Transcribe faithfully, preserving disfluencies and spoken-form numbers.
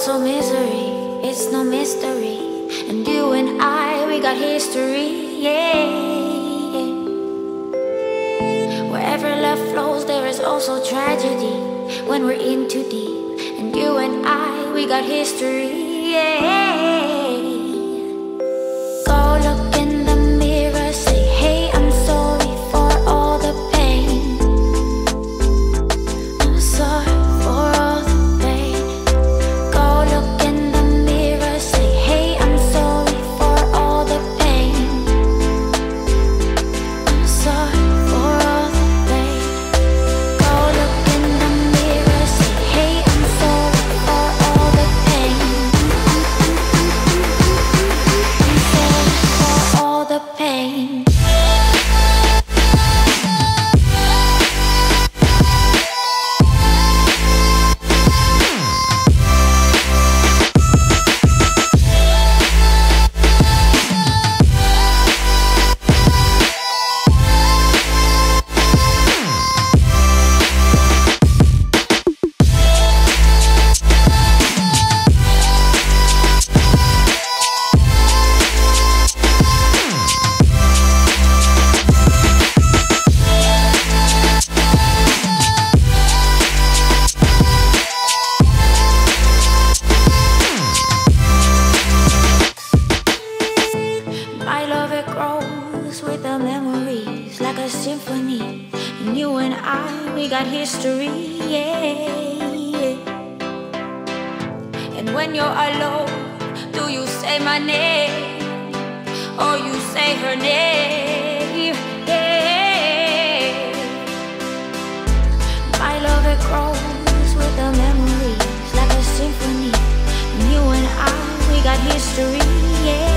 also misery, it's no mystery. And you and I, we got history, yeah, yeah. Wherever love flows, there is also tragedy when we're in too deep. And you and I, we got history, yeah. Go look in the mirror, say, hey, I'm sorry for all the pain. I'm sorry for all the pain. Go look in the mirror, say, hey, I'm sorry for all the pain. I'm sorry for all the pain. Go look in the mirror, say, hey, I'm sorry for all the pain. I'm sorry for all the pain. My love, it grows with the memories like a symphony. And you and I, we got history, yeah, yeah. And when you're alone, do you say my name or you say her name? Yeah. My love, it grows with the memories like a symphony. And you and I, we got history, yeah.